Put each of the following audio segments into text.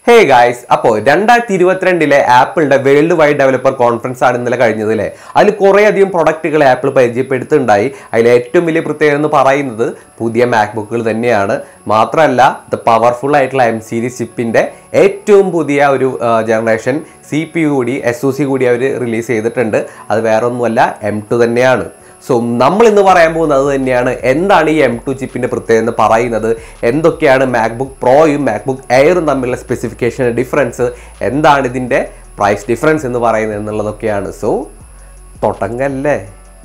Hey guys, അപ്പോൾ 2022 ആപ്പിളിന്റെ world wide developer conference ആണ് ഇന്നലെ കഴിഞ്ഞതില്ലേ. അതിൽ കുറേയധികം പ്രൊഡക്റ്റുകൾ ആപ്പിൾ പരിചയപ്പെടുത്തുന്നുണ്ടായി. അതിൽ ഏറ്റവും വലിയ പ്രത്യേകത എന്ന് പറയുന്നത് പുതിയ മാക്ബുക്കുകൾ തന്നെയാണ്. മാത്രമല്ല ഇത് പവർഫുൾ ആയിട്ടുള്ള എം സീരീസ് ചിപ്പിന്റെ ഏറ്റവും പുതിയ ഒരു ജനറേഷൻ CPU കൂടി SoC കൂടി അവർ റിലീസ് ചെയ്തിട്ടുണ്ട്. അത് വേറെ ഒന്നുമല്ല M2 തന്നെയാണ്. സോ നമ്മൾ ഇന്ന് പറയാൻ പോകുന്നത് തന്നെയാണ് എന്താണ് ഈ M2 ചിപ്പിന്റെ പ്രത്യേകത എന്ന് പറയുന്നത്, എന്തൊക്കെയാണ് മാക്ബുക്ക് പ്രോയും മാക്ബുക്ക് എയറും തമ്മിലുള്ള സ്പെസിഫിക്കേഷൻ ഡിഫറൻസ്, എന്താണ് ഇതിൻ്റെ പ്രൈസ് ഡിഫറൻസ് എന്ന് പറയുന്നത് എന്നുള്ളതൊക്കെയാണ്. സോ തുടങ്ങല്ലേ.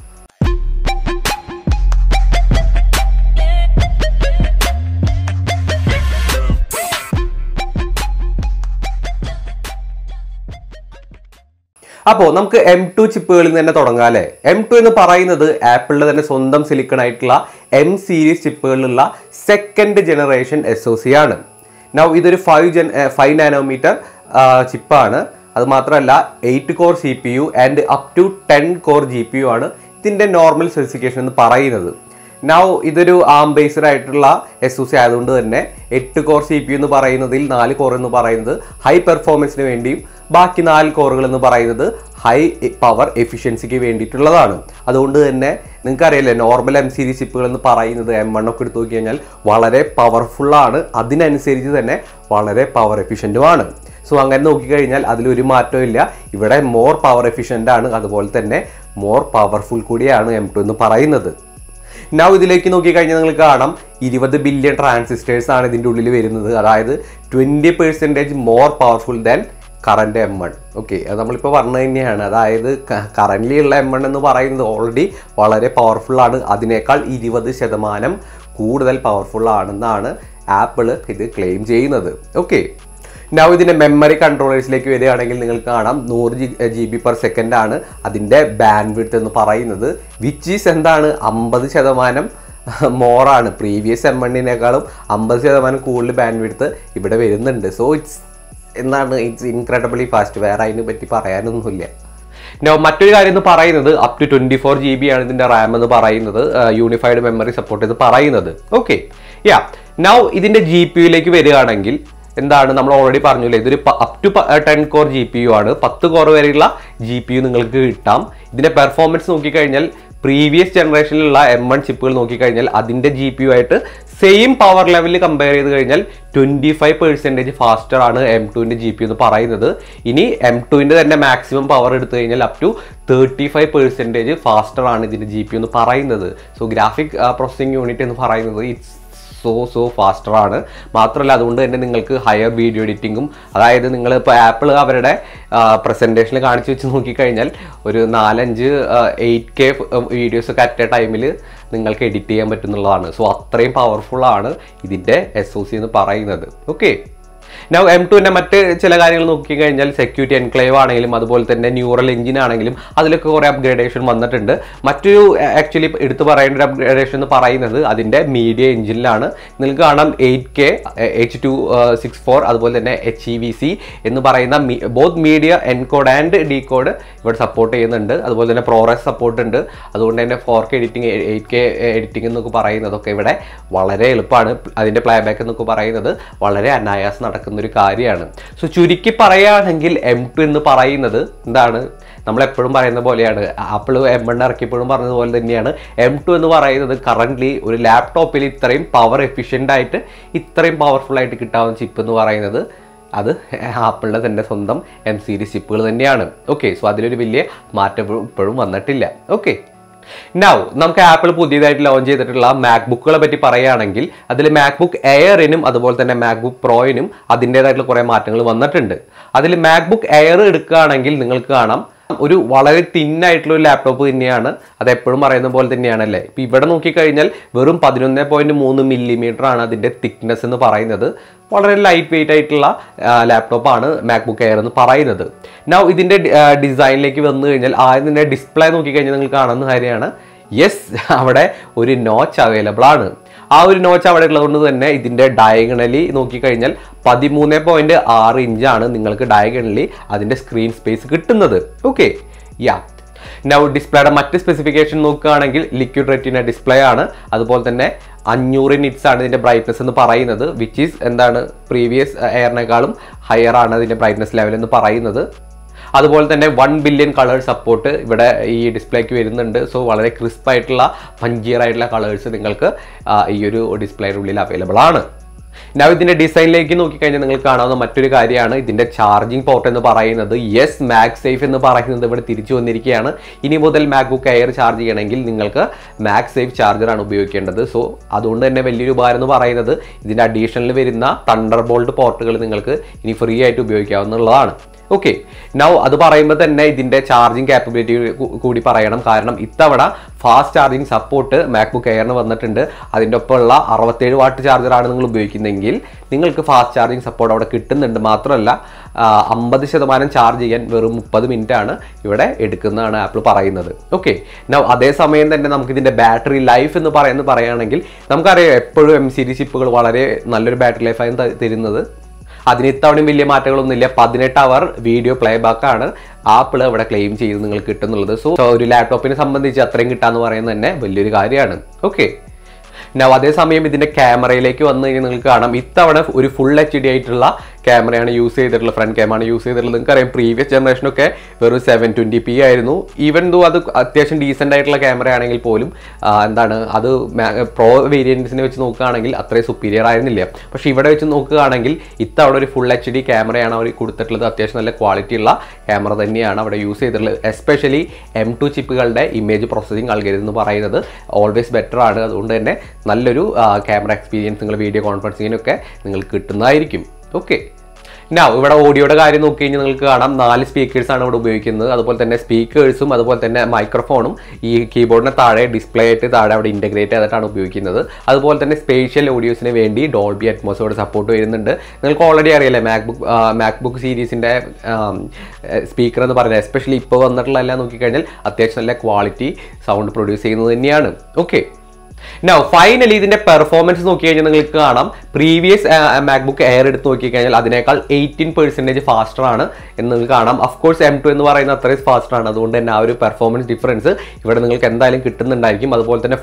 അപ്പോൾ നമുക്ക് M2 ചിപ്പുകളിൽ തന്നെ തുടങ്ങാം അല്ലേ. M2 എന്ന് പറയുന്നത് ആപ്പിളിൻ്റെ തന്നെ സ്വന്തം സിലിക്കൺ ആയിട്ടുള്ള M സീരീസ് ചിപ്പുകളിലുള്ള സെക്കൻഡ് ജനറേഷൻ SoC ആണ്. നൗ ഇതൊരു 5 നാനോമീറ്റർ ചിപ്പാണ്. അത് മാത്രമല്ല 8 core CPU and up to 10 core GPU ആണ് ഇതിൻ്റെ നോർമൽ സ്പെസിഫിക്കേഷൻ എന്ന് പറയുന്നത്. നൗ ഇതൊരു ആം ബേസ്ഡ് ആയിട്ടുള്ള SoC ആയതുകൊണ്ട് തന്നെ 8 കോർ CPU എന്ന് പറയുന്നതിൽ 4 കോർ എന്ന് പറയുന്നത് ഹൈ പെർഫോമൻസിന് വേണ്ടിയും ബാക്കി 4 കോറുകൾ എന്ന് പറയുന്നത് ഹൈ പവർ എഫിഷ്യൻസിക്ക് വേണ്ടിയിട്ടുള്ളതാണ്. അതുകൊണ്ട് തന്നെ നിങ്ങൾക്കറിയില്ലേ, നോർമൽ M സീരീസ് ചിപ്പുകൾ എന്ന് പറയുന്നത് M1 ഒക്കെ എടുത്തു നോക്കി കഴിഞ്ഞാൽ വളരെ പവർഫുള്ളാണ്, അതിനനുസരിച്ച് തന്നെ വളരെ പവർ എഫിഷ്യൻറ്റുമാണ്. സോ അങ്ങനെ നോക്കിക്കഴിഞ്ഞാൽ അതിലൊരു മാറ്റവും ഇല്ല. ഇവിടെ മോർ പവർ എഫിഷ്യൻ്റ് ആണ്, അതുപോലെ തന്നെ മോർ പവർഫുൾ കൂടിയാണ് M2 എന്ന് പറയുന്നത്. നൗ ഇതിലേക്ക് നോക്കിക്കഴിഞ്ഞാൽ നിങ്ങൾക്ക് കാണാം 20 ബില്യൺ ട്രാൻസിസ്റ്റേഴ്സ് ആണ് ഇതിൻ്റെ ഉള്ളിൽ വരുന്നത്. അതായത് 20% more powerful than current M1. Okay, അത് നമ്മളിപ്പോൾ പറഞ്ഞു തന്നെയാണ്. അതായത് കറൻ്റ്ലി ഉള്ള M1 എന്ന് പറയുന്നത് ഓൾറെഡി വളരെ പവർഫുള്ളാണ്, അതിനേക്കാൾ 20% കൂടുതൽ പവർഫുള്ളാണെന്നാണ് ആപ്പിൾ ഇത് ക്ലെയിം ചെയ്യുന്നത്. ഓക്കെ, നൗ ഇതിൻ്റെ മെമ്മറി കൺട്രോളേഴ്സിലേക്ക് വരികയാണെങ്കിൽ നിങ്ങൾക്ക് കാണാം 100 GB/s ആണ് അതിൻ്റെ ബാൻഡ് വിഡ്ത്ത് എന്ന് പറയുന്നത്, വിച്ച് ഈസ് എന്താണ് 50% മോറാണ്. പ്രീവിയസ് M1-നേക്കാളും 50% കൂടുതൽ ബാൻഡ് വിഡ്ത്ത് ഇവിടെ വരുന്നുണ്ട്. So it's incredibly fast. വേറെ അതിനെ പറ്റി പറയാനൊന്നുമില്ല. നോ മറ്റൊരു കാര്യം എന്ന് പറയുന്നത് അപ് ടു 24 GB ആണ് ഇതിൻ്റെ റാം എന്ന് പറയുന്നത്, യൂണിഫൈഡ് മെമ്മറി സപ്പോർട്ട് ചെയ്ത് പറയുന്നത്. ഓക്കെ, നൗ ഇതിൻ്റെ GPU-ലേക്ക് വരികയാണെങ്കിൽ എന്താണ് നമ്മൾ ഓൾറെഡി പറഞ്ഞില്ലേ, ഇതൊരു അപ് ടു 10 കോർ GPU ആണ്. 10 കോർ വരെയുള്ള GPU നിങ്ങൾക്ക് കിട്ടാം. ഇതിൻ്റെ പെർഫോമൻസ് നോക്കിക്കഴിഞ്ഞാൽ പ്രീവിയസ് ജനറേഷനിലുള്ള M1 ചിപ്പുകൾ നോക്കിക്കഴിഞ്ഞാൽ അതിൻ്റെ GPU ആയിട്ട് സെയിം പവർ ലെവലിൽ കമ്പയർ ചെയ്ത് കഴിഞ്ഞാൽ 25% ഫാസ്റ്റർ ആണ് M2-ൻ്റെ GPU എന്ന് പറയുന്നത്. ഇനി M2-ൻ്റെ തന്നെ മാക്സിമം പവർ എടുത്തു കഴിഞ്ഞാൽ അപ് ടു 35% ഫാസ്റ്റർ ആണ് ഇതിൻ്റെ GPU എന്ന് പറയുന്നത്. സോ ഗ്രാഫിക് പ്രോസസ്സിംഗ് യൂണിറ്റ് എന്ന് പറയുന്നത് ഇറ്റ്സ് സോ ഫാസ്റ്റർ ആണ്. മാത്രമല്ല അതുകൊണ്ട് തന്നെ നിങ്ങൾക്ക് ഹയർ വീഡിയോ എഡിറ്റിങ്ങും, അതായത് നിങ്ങളിപ്പോൾ ആപ്പിൾ അവരുടെ പ്രസൻറ്റേഷനിൽ കാണിച്ചു വെച്ച് നോക്കിക്കഴിഞ്ഞാൽ ഒരു 4-5 8K വീഡിയോസൊക്കെ അറ്റ് എ ടൈമിൽ നിങ്ങൾക്ക് എഡിറ്റ് ചെയ്യാൻ പറ്റുന്നുള്ളതാണ്. സോ അത്രയും പവർഫുള്ളാണ് ഇതിൻ്റെ SoC എന്ന് പറയുന്നത്. ഓക്കെ, നൗ M2-ൻ്റെ മറ്റ് ചില കാര്യങ്ങൾ നോക്കിക്കഴിഞ്ഞാൽ സെക്യൂരിറ്റി എൻക്ലേവ് ആണെങ്കിലും അതുപോലെ തന്നെ ന്യൂറൽ എഞ്ചിൻ ആണെങ്കിലും അതിലൊക്കെ കുറേ അപ്ഗ്രേഡേഷൻ വന്നിട്ടുണ്ട്. മറ്റൊരു ആക്ച്വലി എടുത്തു പറയേണ്ട ഒരു അപ്ഗ്രേഡേഷൻ എന്ന് പറയുന്നത് അതിൻ്റെ മീഡിയ എഞ്ചിനിലാണ്. നിങ്ങൾക്ക് കാണാം 8K H.264 അതുപോലെ തന്നെ HEVC എന്ന് പറയുന്ന both media encode and decode ഇവിടെ സപ്പോർട്ട് ചെയ്യുന്നുണ്ട്. അതുപോലെ തന്നെ പ്രോറസ് സപ്പോർട്ട് ഉണ്ട്. അതുകൊണ്ട് തന്നെ 4K എഡിറ്റിംഗ് 8K എഡിറ്റിംഗ് എന്നൊക്കെ പറയുന്നതൊക്കെ ഇവിടെ വളരെ എളുപ്പമാണ്. അതിൻ്റെ പ്ലേബാക്ക് എന്നൊക്കെ പറയുന്നത് വളരെ അനായാസം നടക്കുന്ന ഒരു കാര്യമാണ്. സോ ചുരുക്കി പറയുകയാണെങ്കിൽ M2 എന്ന് പറയുന്നത് എന്താണ്, നമ്മളെപ്പോഴും പറയുന്ന പോലെയാണ്, ആപ്പിൾ M1 ഇറക്കിയപ്പോഴും പറഞ്ഞതുപോലെ തന്നെയാണ് M2 എന്ന് പറയുന്നത് കറൻ്റ്ലി ഒരു ലാപ്ടോപ്പിൽ ഇത്രയും പവർ എഫിഷ്യൻ്റ് ആയിട്ട് ഇത്രയും പവർഫുൾ ആയിട്ട് കിട്ടാവുന്ന ചിപ്പ് എന്ന് പറയുന്നത് അത് ആപ്പിളിൻ്റെ തന്നെ സ്വന്തം M സീരീസ് ചിപ്പുകൾ തന്നെയാണ്. ഓക്കെ, സോ അതിലൊരു വലിയ മാറ്റം ഇപ്പോഴും വന്നിട്ടില്ല. ഓക്കെ, നൗ നമുക്ക് ആപ്പിൾ പുതിയതായിട്ട് ലോഞ്ച് ചെയ്തിട്ടുള്ള മാക്ബുക്കുകളെ പറ്റി പറയുകയാണെങ്കിൽ അതിൽ മാക്ബുക്ക് എയറിനും അതുപോലെ തന്നെ മാക്ബുക്ക് പ്രോയിനും അതിൻ്റേതായിട്ടുള്ള കുറേ മാറ്റങ്ങൾ വന്നിട്ടുണ്ട്. അതിൽ മാക്ബുക്ക് എയർ എടുക്കുകയാണെങ്കിൽ നിങ്ങൾക്ക് കാണാം ഒരു വളരെ തിന്നായിട്ടുള്ള ഒരു ലാപ്ടോപ്പ് തന്നെയാണ്. അത് എപ്പോഴും പറയുന്ന പോലെ തന്നെയാണല്ലേ. ഇപ്പോൾ ഇവിടെ നോക്കിക്കഴിഞ്ഞാൽ വെറും 11.3 മില്ലിമീറ്റർ ആണ് അതിൻ്റെ തിക്നെസ് എന്ന് പറയുന്നത്. വളരെ ലൈറ്റ് വെയിറ്റ് ആയിട്ടുള്ള ലാപ്ടോപ്പാണ് മാക്ബുക്ക് എയർ എന്ന് പറയുന്നത്. നൗ ഇതിൻ്റെ ഡിസൈനിലേക്ക് വന്നു കഴിഞ്ഞാൽ ആദ്യം തന്നെ ഡിസ്പ്ലേ നോക്കിക്കഴിഞ്ഞാൽ നിങ്ങൾ കാണുന്ന കാര്യമാണ്, യെസ് അവിടെ ഒരു നോച്ച് അവൈലബിൾ ആണ്. ആ ഒരു നോച്ച് അവിടെ ഉള്ളതുകൊണ്ട് തന്നെ ഇതിൻ്റെ ഡയഗണലി നോക്കിക്കഴിഞ്ഞാൽ 13.6 ഇഞ്ചാണ് നിങ്ങൾക്ക് ഡയഗണലി അതിൻ്റെ സ്ക്രീൻ സ്പേസ് കിട്ടുന്നത്. ഓക്കെ, നൗ ഡിസ്പ്ലേയുടെ മറ്റ് സ്പെസിഫിക്കേഷൻ നോക്കുകയാണെങ്കിൽ ലിക്വിഡ് റെറ്റിന ഡിസ്പ്ലേ ആണ്. അതുപോലെ തന്നെ 500 നിറ്റ്സ് ആണ് ഇതിന്റെ ബ്രൈറ്റ്നസ് എന്ന് പറയുന്നത്, വിച്ച് ഈസ് എന്താണ് പ്രീവിയസ് എയറിനേക്കാളും ഹയർ ആണ് ഇതിന്റെ ബ്രൈറ്റ്നസ് ലെവൽ എന്ന് പറയുന്നത്. അതുപോലെ തന്നെ 1 ബില്യൺ കളർ സപ്പോർട്ട് ഇവിടെ ഈ ഡിസ്പ്ലേക്ക് വരുന്നുണ്ട്. സോ വളരെ ക്രിസ്പ് ആയിട്ടുള്ള പഞ്ചിയർ ആയിട്ടുള്ള കളേഴ്സ് നിങ്ങൾക്ക് ഈ ഒരു ഡിസ്പ്ലേയുടെ ഉള്ളിൽ അവൈലബിൾ ആണ്. ഞാൻ ഇതിന്റെ ഡിസൈനിലേക്ക് നോക്കിക്കഴിഞ്ഞാൽ നിങ്ങൾക്ക് കാണാവുന്ന മറ്റൊരു കാര്യമാണ് ഇതിന്റെ ചാർജിങ് പോർട്ട് എന്ന് പറയുന്നത്. യെസ്, മാഗ് സേഫ് എന്ന് പറയുന്നത് ഇവിടെ തിരിച്ചു വന്നിരിക്കുകയാണ്. ഇനി മുതൽ മാക്ബുക്ക് എയർ ചാർജ് ചെയ്യണമെങ്കിൽ നിങ്ങൾക്ക് മാഗ് സേഫ് ചാർജറാണ് ഉപയോഗിക്കേണ്ടത്. സോ അതുകൊണ്ട് തന്നെ വലിയൊരു ഉപകാരം എന്ന് പറയുന്നത് ഇതിന്റെ അഡീഷണൽ വരുന്ന തണ്ടർ ബോൾട്ട് പോർട്ടുകൾ നിങ്ങൾക്ക് ഇനി ഫ്രീ ആയിട്ട് ഉപയോഗിക്കാവുന്നതാണ്. ഓക്കെ, നൗ അത് പറയുമ്പോൾ തന്നെ ഇതിന്റെ ചാർജിങ് കാപ്പബിലിറ്റി കൂടി പറയണം. കാരണം ഇത്തവണ ഫാസ്റ്റ് ചാർജിങ് സപ്പോർട്ട് മാക്ബുക്ക് എയറിന് വന്നിട്ടുണ്ട്. അതിൻ്റെ ഒപ്പമുള്ള 67 വാട്ട് ചാർജറാണ് നിങ്ങൾ ഉപയോഗിക്കുന്നതെങ്കിൽ നിങ്ങൾക്ക് ഫാസ്റ്റ് ചാർജിങ് സപ്പോർട്ട് അവിടെ കിട്ടുന്നുണ്ട്. മാത്രമല്ല 50% ചാർജ് ചെയ്യാൻ വെറും 30 മിനിറ്റ് ആണ് ഇവിടെ എടുക്കുന്നതാണ് ആപ്പിൾ പറയുന്നത്. ഓക്കെ, നൗ അതേസമയം തന്നെ നമുക്ക് ഇതിന്റെ ബാറ്ററി ലൈഫ് എന്ന് പറയുകയാണെങ്കിൽ നമുക്കറിയാം എപ്പോഴും M സീരീസ് ചിപ്പുകൾ വളരെ നല്ലൊരു ബാറ്ററി ലൈഫാണ് തരുന്നത്. അതിന് ഇത്തവണയും വലിയ മാറ്റങ്ങളൊന്നുമില്ല. 18 അവർ വീഡിയോ പ്ലേ ബാക്ക് ആണ് ആപ്പിൾ ഇവിടെ ക്ലെയിം ചെയ്ത് നിങ്ങൾക്ക് കിട്ടുന്നുള്ളത്. സോ ഒരു ലാപ്ടോപ്പിനെ സംബന്ധിച്ച് അത്രയും കിട്ടാന്ന് പറയുന്നത് തന്നെ വലിയൊരു കാര്യമാണ്. ഓക്കെ, അതേസമയം ഇതിന്റെ ക്യാമറയിലേക്ക് വന്നു കഴിഞ്ഞാൽ നിങ്ങൾക്ക് കാണാം ഇത്തവണ ഒരു ഫുൾ HD ആയിട്ടുള്ള ക്യാമറയാണ് യൂസ് ചെയ്തിട്ടുള്ളത്, ഫ്രണ്ട് ക്യാമറയാണ് യൂസ് ചെയ്തിട്ടുള്ളത്. നിങ്ങൾക്കറിയാം പ്രീവിയസ് ജനറേഷനൊക്കെ വെറും 720p ആയിരുന്നു. ഈവൻ ദോ അത് അത്യാവശ്യം ഡീസെൻ്റ് ആയിട്ടുള്ള ക്യാമറ ആണെങ്കിൽ പോലും അത് പ്രോ വേരിയൻസിനെ വെച്ച് നോക്കുകയാണെങ്കിൽ അത്രയും സുപ്പീരിയർ ആയിരുന്നില്ല. പക്ഷെ ഇവിടെ വെച്ച് നോക്കുകയാണെങ്കിൽ ഇത്തവണ ഒരു ഫുൾ HD ക്യാമറയാണ് അവർ കൊടുത്തിട്ടുള്ളത്. അത്യാവശ്യം നല്ല ക്വാളിറ്റി ഉള്ള ക്യാമറ തന്നെയാണ് അവിടെ യൂസ് ചെയ്തിട്ടുള്ളത്. എസ്പെഷ്യലി M2 ചിപ്പുകളുടെ ഇമേജ് പ്രോസസ്സിംഗ് ആൽഗോരിതം എന്ന് പറയുന്നത് ഓൾവേസ് ബെറ്റർ ആണ്. അതുകൊണ്ട് തന്നെ നല്ലൊരു ക്യാമറ എക്സ്പീരിയൻസ് നിങ്ങൾ വീഡിയോ കോൺഫറൻസിങ്ങിനൊക്കെ നിങ്ങൾക്ക് കിട്ടുന്നതായിരിക്കും. ഓക്കെ, ഇവിടെ ഓഡിയോയുടെ കാര്യം നോക്കി കഴിഞ്ഞാൽ നിങ്ങൾക്ക് കാണാം 4 സ്പീക്കേഴ്സാണ് ഇവിടെ ഉപയോഗിക്കുന്നത്. അതുപോലെ തന്നെ സ്പീക്കേഴ്സും അതുപോലെ തന്നെ മൈക്രോഫോണും ഈ കീബോർഡിന് താഴെ ഡിസ്പ്ലേ ആയിട്ട് താഴെ അവിടെ ഇൻ്റഗ്രേറ്റ് ചെയ്തിട്ടാണ് ഉപയോഗിക്കുന്നത്. അതുപോലെ തന്നെ സ്പേഷ്യൽ ഓഡിയോസിന് വേണ്ടി ഡോൾബി അറ്റ്മോസോടെ സപ്പോർട്ട് വരുന്നുണ്ട്. നിങ്ങൾക്ക് ഓൾറെഡി അറിയാലേ മാക്ബുക്ക് സീരീസിൻ്റെ സ്പീക്കർ എന്ന് പറയുന്നത് എസ്പെഷ്യലി ഇപ്പോൾ വന്നിട്ടുള്ള എല്ലാം നോക്കിക്കഴിഞ്ഞാൽ അത്യാവശ്യം നല്ല ക്വാളിറ്റി സൗണ്ട് പ്രൊഡ്യൂസ് ചെയ്യുന്നത് തന്നെയാണ്. ഓക്കെ, നൗ ഫൈനലി ഇതിന്റെ പെർഫോമൻസ് നോക്കി കഴിഞ്ഞാൽ നിങ്ങൾക്ക് കാണാം പ്രീവിയസ് മാക്ബുക്ക് എയർ എടുത്ത് നോക്കിക്കഴിഞ്ഞാൽ അതിനേക്കാൾ 18% ഫാസ്റ്റർ ആണ് എന്ന് നിങ്ങൾക്ക് കാണാം. അഫ്കോഴ്സ് M2 എന്ന് പറയുന്നത് അത്രയും ഫാസ്റ്റർ ആണ്. അതുകൊണ്ട് തന്നെ ആ ഒരു പെർഫോമൻസ് ഡിഫറൻസ് ഇവിടെ നിങ്ങൾക്ക് എന്തായാലും കിട്ടുന്നുണ്ടായിരിക്കും. അതുപോലെ തന്നെ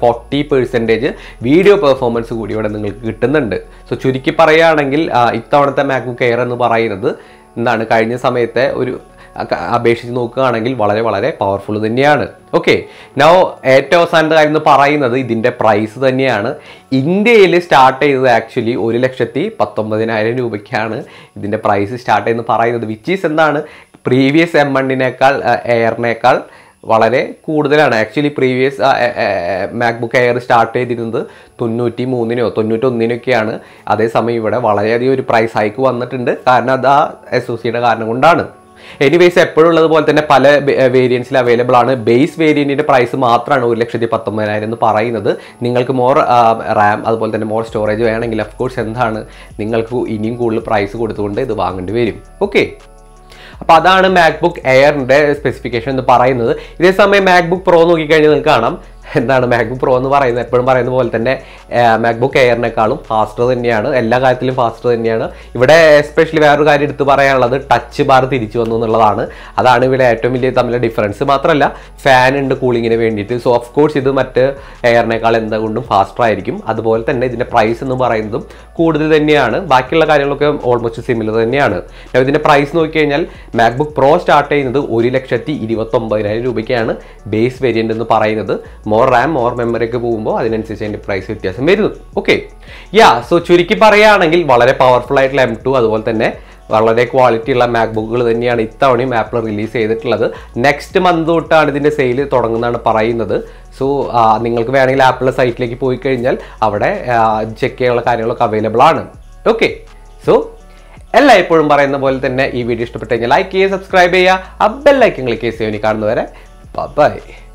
40% വീഡിയോ പെർഫോമൻസ് കൂടി ഇവിടെ നിങ്ങൾക്ക് കിട്ടുന്നുണ്ട്. സോ ചുരുക്കി പറയുകയാണെങ്കിൽ ഇത്തവണത്തെ മാക്ബുക്ക് എയർ എന്ന് പറയുന്നത് കഴിഞ്ഞ സമയത്തെ ഒരു അപേക്ഷിച്ച് നോക്കുകയാണെങ്കിൽ വളരെ വളരെ പവർഫുൾ തന്നെയാണ്. ഓക്കെ, നൗ ഏറ്റവും അവസാനത്തെ കാര്യം എന്ന് പറയുന്നത് ഇതിൻ്റെ പ്രൈസ് തന്നെയാണ്. ഇന്ത്യയിൽ സ്റ്റാർട്ട് ചെയ്തത് ആക്ച്വലി 1,19,000 രൂപയ്ക്കാണ് ഇതിൻ്റെ പ്രൈസ് സ്റ്റാർട്ട് ചെയ്യുന്നത് പറയുന്നത്. വിച്ച് ഈസ് പ്രീവിയസ് M1 എയറിനേക്കാൾ വളരെ കൂടുതലാണ്. Actually previous MacBook Air start ചെയ്തിരുന്നത് 93-നോ 91-നൊക്കെയാണ്. അതേസമയം ഇവിടെ വളരെയധികം ഒരു പ്രൈസ് ഹൈക്ക് വന്നിട്ടുണ്ട്. കാരണം അത് SoCയുടെ കാരണം കൊണ്ടാണ്. എനിവേസ് എപ്പോഴും ഉള്ളതുപോലെ തന്നെ പല വേരിയൻസിൽ അവൈലബിൾ ആണ്. ബേസ് വേരിയൻറ്റിൻ്റെ പ്രൈസ് മാത്രമാണ് 1,19,000 എന്ന് പറയുന്നത്. നിങ്ങൾക്ക് മോർ റാം അതുപോലെ തന്നെ മോർ സ്റ്റോറേജ് വേണമെങ്കിൽ അഫ്കോഴ്സ് നിങ്ങൾക്ക് ഇനിയും കൂടുതൽ പ്രൈസ് കൊടുത്തുകൊണ്ട് ഇത് വാങ്ങേണ്ടി വരും. ഓക്കെ, അപ്പോൾ അതാണ് മാക്ബുക്ക് എയറിൻ്റെ സ്പെസിഫിക്കേഷൻ എന്ന് പറയുന്നത്. ഇതേസമയം മാക്ബുക്ക് പ്രോ നോക്കിക്കഴിഞ്ഞാൽ നിങ്ങൾക്ക് കാണാം മാക്ബുക്ക് പ്രോ എന്ന് പറയുന്നത് എപ്പോഴും പറയുന്ന പോലെ തന്നെ മാക്ബുക്ക് എയറിനേക്കാളും ഫാസ്റ്റർ തന്നെയാണ്. എല്ലാ കാര്യത്തിലും ഫാസ്റ്റർ തന്നെയാണ്. ഇവിടെ എസ്പെഷ്യലി വേറൊരു കാര്യം എടുത്ത് പറയാനുള്ളത് ടച്ച് ബാർ തിരിച്ചു വന്നു എന്നുള്ളതാണ്. അതാണ് ഇവിടെ ഏറ്റവും വലിയ തമ്മിലുള്ള ഡിഫറൻസ്. മാത്രമല്ല ഫാൻ ഉണ്ട് കൂളിങ്ങിന് വേണ്ടിയിട്ട്. സോ ഓഫ് കോഴ്സ് ഇത് മറ്റ് എയറിനേക്കാൾ എന്തുകൊണ്ടും ഫാസ്റ്റർ ആയിരിക്കും. അതുപോലെ തന്നെ ഇതിൻ്റെ പ്രൈസ് എന്ന് പറയുന്നതും കൂടുതൽ തന്നെയാണ്. ബാക്കിയുള്ള കാര്യങ്ങളൊക്കെ ഓൾമോസ്റ്റ് സിമിലർ തന്നെയാണ്. ഇതിൻ്റെ പ്രൈസ് നോക്കിക്കഴിഞ്ഞാൽ മാക്ബുക്ക് പ്രോ സ്റ്റാർട്ട് ചെയ്യുന്നത് 1,29,000 രൂപയ്ക്കാണ് ബേസ് വേരിയൻ്റ് എന്ന് പറയുന്നത്. മോർ റാം മോർ മെമ്മറി ഒക്കെ പോകുമ്പോൾ അതിനനുസരിച്ച് അതിൻ്റെ പ്രൈസ് വ്യത്യാസം വരുന്നു. ഓക്കെ, സോ ചുരുക്കി പറയുകയാണെങ്കിൽ വളരെ പവർഫുൾ ആയിട്ടുള്ള M2 അതുപോലെ തന്നെ വളരെ ക്വാളിറ്റി ഉള്ള മാക്ബുക്കുകൾ തന്നെയാണ് ഇത്തവണയും ആപ്പിൾ റിലീസ് ചെയ്തിട്ടുള്ളത്. നെക്സ്റ്റ് മന്ത് തൊട്ടാണ് ഇതിൻ്റെ സെയിൽ തുടങ്ങുന്നതാണ് പറയുന്നത്. സോ നിങ്ങൾക്ക് വേണമെങ്കിൽ ആപ്പിളിൻ്റെ സൈറ്റിലേക്ക് പോയി കഴിഞ്ഞാൽ അവിടെ ചെക്ക് ചെയ്യാനുള്ള കാര്യങ്ങളൊക്കെ അവൈലബിൾ ആണ്. ഓക്കെ, സോ എല്ലായ്പ്പോഴും പറയുന്ന പോലെ തന്നെ ഈ വീഡിയോ ഇഷ്ടപ്പെട്ടു കഴിഞ്ഞാൽ ലൈക്ക് ചെയ്യുക, സബ്സ്ക്രൈബ് ചെയ്യുക, ബെൽ ഐക്കൺ ക്ലിക്ക് ചെയ്യുക. കാണുന്നവരെ ബൈ.